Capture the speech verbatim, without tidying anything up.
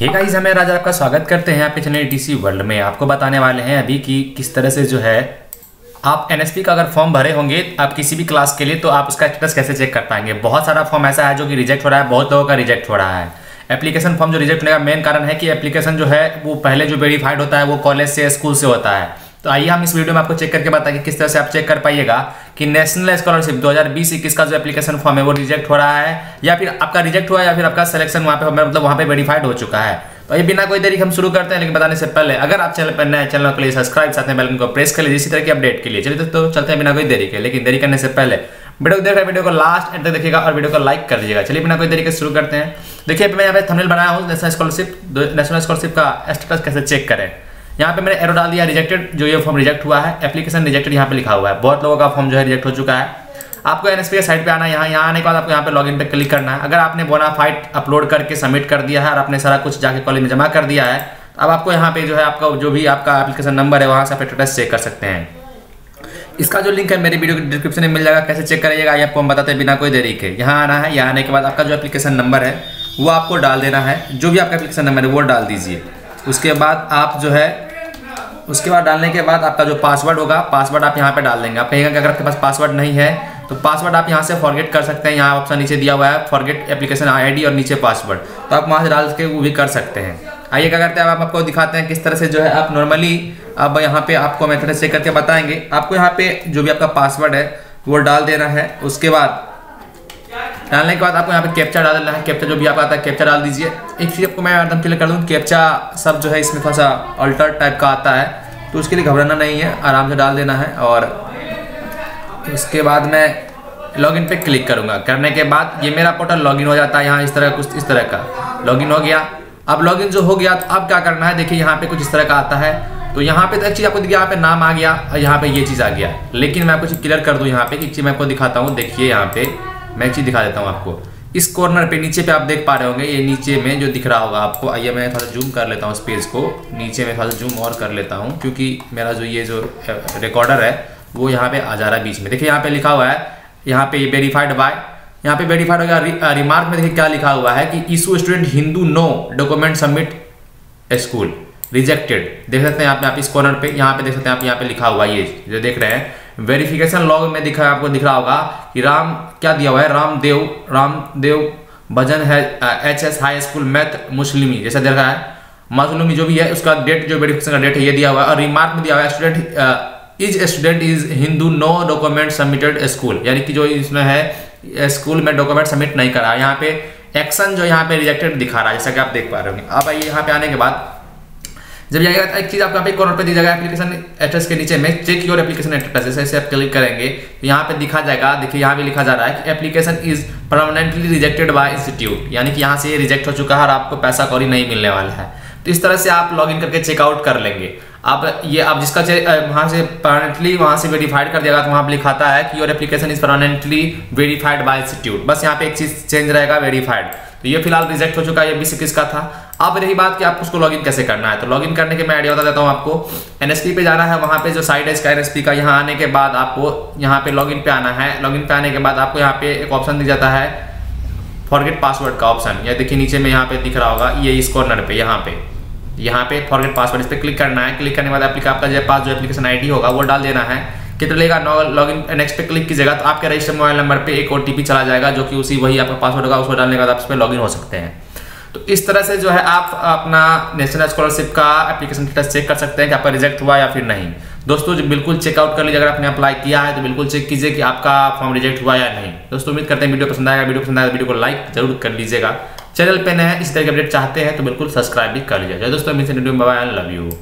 Hey guys, हमें राजा आपका स्वागत करते हैं आपके चैनल ईटीसी वर्ल्ड में। आपको बताने वाले हैं अभी कि किस तरह से जो है आप एनएसपी का अगर फॉर्म भरे होंगे आप किसी भी क्लास के लिए, तो आप उसका स्टेटस कैसे चेक कर पाएंगे। बहुत सारा फॉर्म ऐसा है जो कि रिजेक्ट हो रहा है, बहुत लोगों का रिजेक्ट हो रहा है। एप्लीकेशन फॉर्म जो रिजेक्ट होने का मेन कारण है कि एप्लीकेशन जो है वो पहले जो वेरीफाइड होता है वो कॉलेज से स्कूल से होता है। तो आइए हम इस वीडियो में आपको चेक करके बताएंगे किस तरह से आप चेक कर पाइएगा कि नेशनल स्कॉलरशिप दो हज़ार बीस इक्कीस का जो एप्लीकेशन फॉर्म है वो रिजेक्ट हो रहा है या फिर आपका रिजेक्ट हुआ या फिर आपका सिलेक्शन वहाँ पे मतलब वहाँ पे वेरीफाइड हो चुका है। तो ये बिना कोई देरी हम शुरू करते हैं, लेकिन बताने से पहले अगर आप चैनल पर नए चैनल के लिए सब्सक्राइब साथ में बेल आइकन को प्रेस कर लीजिए इसी तरह की अपडेट के लिए। चलिए तो चलते हैं बिना कोई देरी के। लेकिन देरी करने से पहले वीडियो को देखकर वीडियो को लास्ट एंड तक देखिएगा और वीडियो को लाइक कर लीजिएगा। चलिए बिना कोई देरी के शुरू करते हैं। देखिए मैं यहाँ पे थंबनेल बनाया हूँ, नेशनल स्कॉलरशिप नेशनल स्कॉलरशिप का स्टेटस कैसे चेक करें। यहाँ पे मैंने एरो डाल दिया रिजेक्टेड, जो ये फॉर्म रिजेक्ट हुआ है, एप्लीकेशन रिजेक्टेड यहाँ पे लिखा हुआ है। बहुत लोगों का फॉर्म जो है रिजेक्ट हो चुका है। आपको एनएसपी के साइट पे आना है। यहाँ यहाँ आने के बाद आपको यहाँ पे लॉगिन पे क्लिक करना है। अगर आपने बोनाफाइड अपलोड करके सबमिट कर दिया है और आपने सारा कुछ जाके कॉलेज में जमा कर दिया है, अब आपको यहाँ पे जो है आपका जो भी आपका एप्लीकेशन नंबर है वहाँ से आप स्टेटस चेक कर सकते हैं। इसका जो लिंक है मेरे वीडियो के डिस्क्रिप्शन में मिल जाएगा, कैसे चेक करिएगा ये आपको हम बताते हैं बिना कोई देरी के। यहाँ आना है, यहाँ आने के बाद आपका जो एप्लीकेशन नंबर है वो आपको डाल देना है। जो भी आपका एप्लीकेशन नंबर है वो डाल दीजिए। उसके बाद आप जो है उसके बाद डालने के बाद आपका जो पासवर्ड होगा, पासवर्ड आप यहाँ पे डाल देंगे। आप कहेंगे कि अगर आपके पास पासवर्ड नहीं है तो पासवर्ड आप यहाँ से फॉरगेट कर सकते हैं। यहाँ ऑप्शन नीचे दिया हुआ है फॉरगेट एप्लीकेशन आईडी और नीचे पासवर्ड, तो आप वहाँ से डाल के वो भी कर सकते हैं। आइए क्या करते हैं, आप आपको दिखाते हैं किस तरह से जो है आप नॉर्मली अब यहाँ पे आपको मेथड चेक करके बताएंगे। आपको यहाँ पे जो भी आपका पासवर्ड है वो डाल देना है। उसके बाद डालने के बाद आपको यहाँ पे कैप्चा डाल देना है। कैप्चा जो भी आपका आता है कैप्चा डाल दीजिए। एक चीज़ आपको मैं एकदम क्लियर कर दूँ, कैप्चा सब जो है इसमें थोड़ा सा अल्टर टाइप का आता है, तो उसके लिए घबराना नहीं है, आराम से डाल देना है। और उसके बाद मैं लॉगिन पे क्लिक करूँगा। करने के बाद ये मेरा पोर्टल लॉगिन हो जाता है। यहाँ इस तरह कुछ इस तरह का लॉगिन हो गया। अब लॉगिन जो हो गया तो अब क्या करना है, देखिए यहाँ पे कुछ इस तरह का आता है। तो यहाँ पे तो एक चीज़ आपको दिखा, यहाँ पे नाम आ गया और यहाँ पे ये चीज़ आ गया। लेकिन मैं आपको चीज़ क्लियर कर दूँ, यहाँ पे एक चीज़ मैं आपको दिखाता हूँ। देखिए यहाँ पे मैं एक चीज़ दिखा देता हूँ आपको। इस कॉर्नर पे नीचे पे आप देख पा रहे होंगे, ये नीचे में जो दिख रहा होगा आपको। आइए मैं थोड़ा जूम कर लेता हूँ इस पेज को, नीचे में थोड़ा जूम और कर लेता हूँ क्योंकि मेरा जो ये जो रिकॉर्डर है वो यहाँ पे आ जा रहा है बीच में। देखिए यहाँ पे लिखा हुआ है, यहाँ पे वेरीफाइड बाय, यहाँ पे वेरीफाइड हो गया। रिमार्क में देखिए क्या लिखा हुआ है कि issue student Hindu no document submit school rejected. देख सकते हैं आप आप इस कॉर्नर पे, यहाँ पे देख सकते हैं आप यहाँ पे लिखा हुआ है, ये जो देख रहे हैं वेरिफिकेशन लॉग में दिखा आपको दिख रहा होगा कि राम क्या दिया हुआ है, रामदेव रामदेव भजन है एच एस हाई स्कूल मैथ मुस्लिमी, जैसा दिख रहा है मुस्लिमी जो भी है उसका डेट जो वेरिफिकेशन का डेट है ये दिया हुआ है। और रिमार्क में दिया हुआ है student is student is Hindu no document submitted school, यानी कि जो इसमें है स्कूल में डॉक्यूमेंट सबमिट नहीं करा। यहाँ पे एक्शन जो यहाँ पे रिजेक्टेड दिखा रहा है, जैसा कि आप देख पा रहे होंगे। अब आइए यहाँ पे आने के बाद जब जाएगा एक चीज आपको पे कॉर्नर पे दी जाएगा एप्लीकेशन स्टेटस के नीचे में चेक योर एप्लीकेशन स्टेटस, जैसे ऐसे आप क्लिक करेंगे तो यहाँ पे दिखा जाएगा। देखिए यहाँ पे लिखा जा रहा है कि application is permanently rejected by institute, यानी कि यहाँ से ये रिजेक्ट हो चुका है और आपको पैसा कौड़ी नहीं मिलने वाला है। तो इस तरह से आप लॉगिन करके चेकआउट कर लेंगे। आप ये आप जिसका वहाँ से परमानेंटली वहाँ से वेरीफाइड कर दिएगा तो वहाँ पे लिखाता है कि your application is permanently verified by institute. बस यहाँ पे एक चीज चेंज रहेगा, वेरीफाइड। तो ये फिलहाल रिजेक्ट हो चुका है, ये बीस इक्कीस का था। अब रही बात कि आपको उसको लॉगिन कैसे करना है, तो लॉगिन करने के मैं आइडिया बता देता हूँ आपको। एनएसपी पे जाना है, वहाँ पे जो साइट है इसका एनएसपी का, यहाँ आने के बाद आपको यहाँ पे लॉगिन पे आना है। लॉगिन पे आने के बाद आपको यहाँ पे एक ऑप्शन दिख जाता है फॉरगेट पासवर्ड का ऑप्शन। ये देखिए नीचे में यहाँ पे दिख रहा होगा, ये इस कॉर्नर पे यहाँ पे यहाँ पे फॉरगेट पासवर्ड, इस पर क्लिक करना है। क्लिक करने के बाद आपका जो पास जो एप्लीकेशन आई डी होगा वो डाल देना है। कितना लेगा, लॉगिन नेक्स्ट पे क्लिक कीजिएगा तो आपके रजिस्टर्ड मोबाइल नंबर पे एक ओटीपी चला जाएगा, जो कि उसी वही आपका पासवर्ड होगा, उसको डालने के बाद आप इस पर लॉगिन हो सकते हैं। तो इस तरह से जो है आप अपना नेशनल स्कॉलरशिप का एप्लीकेशन स्टेटस चेक कर सकते हैं कि आपका रिजेक्ट हुआ या फिर नहीं। दोस्तों जो बिल्कुल चेकआउट कर लीजिए, अगर आपने अप्लाई किया है तो बिल्कुल चेक कीजिए कि आपका फॉर्म रिजेक्ट हुआ या नहीं। दोस्तों उम्मीद करते हैं वीडियो पसंद आएगा। वीडियो पसंद आएगा वीडियो को लाइक जरूर कर लीजिएगा। चैनल पे नए हैं इस तरह के अपडेट चाहते हैं तो बिल्कुल सब्सक्राइब भी कर लीजिएगा। दोस्तों मिलते हैं वीडियो में, बाय बाय, लव यू।